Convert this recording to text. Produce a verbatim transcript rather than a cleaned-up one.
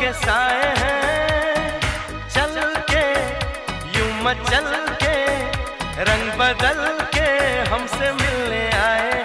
के साए हैं, चल के यूं मचल के रंग बदल के हमसे मिलने आए